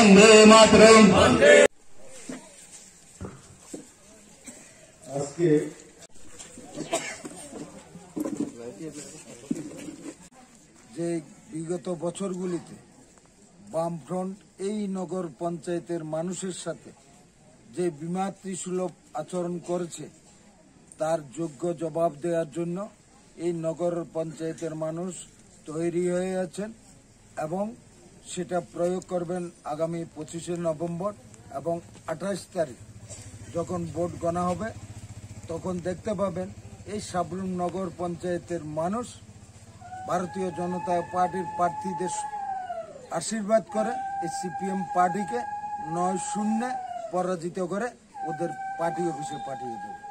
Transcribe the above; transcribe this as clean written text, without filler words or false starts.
বন্দে মাতরম। আজকে যে বিগত বছরগুলিতে বামফ্রন্ট এই নগর পঞ্চায়েতের মানুষের সাথে যে বিমাতৃসুলভ আচরণ করেছে তার যোগ্য জবাব দেওয়ার জন্য এই নগর পঞ্চায়েতের মানুষ তৈরি হয়ে আছেন এবং সেটা প্রয়োগ করবেন আগামী 25শে নভেম্বর এবং 28 তারিখ যখন ভোট গণনা হবে তখন দেখতে পাবেন এই সাবরুম নগর পঞ্চায়েতের মানুষ ভারতীয় জনতা পার্টির প্রার্থীদের আশীর্বাদ করে এই সিপিএম পার্টিকে 9-0 পরাজিত করে ওদের পার্টি অফিসে পাঠিয়ে দেবে।